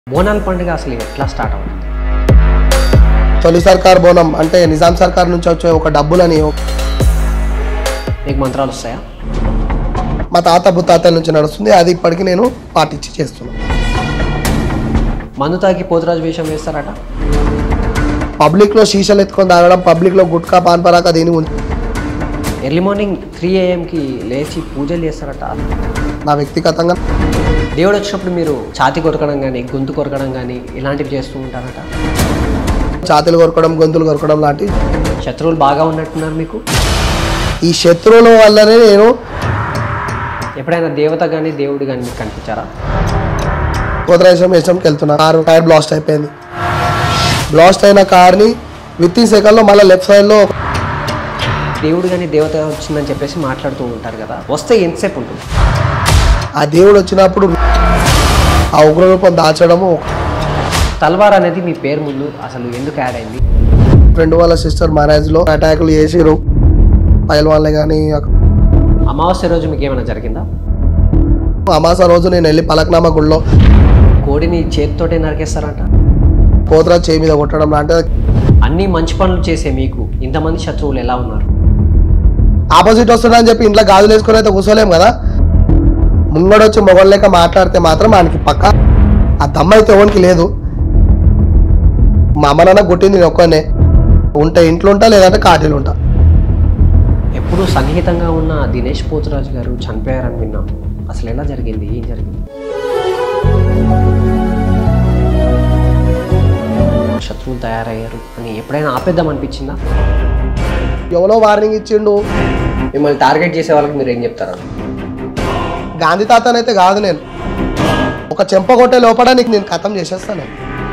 బోనాల పండుగ అసలు ఎట్లా స్టార్ట్ అవుతుంది? తొలి సర్కార్ బోనం అంటే నిజాం సర్కార్ నుంచి వచ్చే ఒక డబ్బులని మీకు మంత్రాలు వస్తాయా? మా తాత బుత్తాతల నుంచి నడుస్తుంది, అది ఇప్పటికీ నేను పాటించి చేస్తున్నాను. మందు తాగి పోతురాజు వేషం వేస్తారట. పబ్లిక్లో శీషలు ఎత్తుకొని తాగడం, పబ్లిక్లో గుట్కా పాన్ పరాక దీని ఎర్లీ మార్నింగ్ 3 AM లేచి పూజలు చేస్తారట. నా వ్యక్తిగతంగా దేవుడు వచ్చినప్పుడు మీరు ఛాతి కొరకడం కానీ గొంతు కొరకడం కానీ ఇలాంటివి చేస్తూ ఉంటారట. ఛాతీలు కొరకడం, గొంతులు కొరకడం లాంటి శత్రువులు బాగా ఉన్నట్టున్నారు మీకు. ఈ శత్రువుల వల్లనే నేను ఎప్పుడైనా దేవత కానీ దేవుడు కానీ మీకు కనిపించారా? పోతరాజం వేషంకి వెళ్తున్నా, కారు టైర్ బ్లాస్ట్ అయిపోయింది. బ్లాస్ట్ అయిన కార్ని విత్ ఇన్ సెకండ్లో మళ్ళీ లెఫ్ట్ సైడ్లో దేవుడు కానీ దేవత వచ్చిందని చెప్పేసి మాట్లాడుతూ ఉంటారు కదా, వస్తే ఎంతసేపు ఉంటుంది? ఆ దేవుడు వచ్చినప్పుడు ఆ ఉగ్రరూపం దాచడము. తల్వార్ అనేది మీ పేరు ముందు అసలు ఎందుకు యాడ్ అయింది? ఫ్రెండ్ వాళ్ళ సిస్టర్ మ్యారేజ్లో అటాకులు చేసిరు పైల్వాన్లే. కానీ అమావాస్య రోజు మీకు ఏమైనా జరిగిందా? అమాస రోజు నేను వెళ్ళి పలక్నామా గుళ్ళో కోడిని చేతితోటే నరికేస్తారంట. పోతరాజు చేయి మీద కొట్టడం లాంటిది. అన్ని మంచి పనులు చేసే మీకు ఇంతమంది శత్రువులు ఎలా ఉన్నారు? ఆపోజిట్ వస్తుందని చెప్పి ఇంట్లో గాజులు వేసుకొని అయితే కూర్చోలేం కదా. ముంగడొచ్చి మొగలు లేక మాట్లాడితే మాత్రం ఆయనకి పక్క ఆ దమ్మ అయితే ఎవరికి లేదు. మా అమ్మ నాన్న కొట్టింది నేను ఒక్కనే ఉంటే ఇంట్లో ఉంటా, లేదంటే కాటీలు ఉంటా. ఎప్పుడు సన్నిహితంగా ఉన్న దినేష్ పోతురాజు గారు చనిపోయారని విన్నాం. అసలు ఎలా జరిగింది? ఏం జరిగింది? శత్రువులు తయారయ్యారు అని ఎప్పుడైనా ఆపేద్దాం అనిపించిందా? ఎవరో వార్నింగ్ ఇచ్చిండు. మిమ్మల్ని టార్గెట్ చేసే వాళ్ళకి మీరు ఏం చెప్తారు? గాంధీ తాతనైతే కాదు నేను. ఒక చెంప కొట్టే లోపల నీకు నేను ఖతం చేసేస్తాను.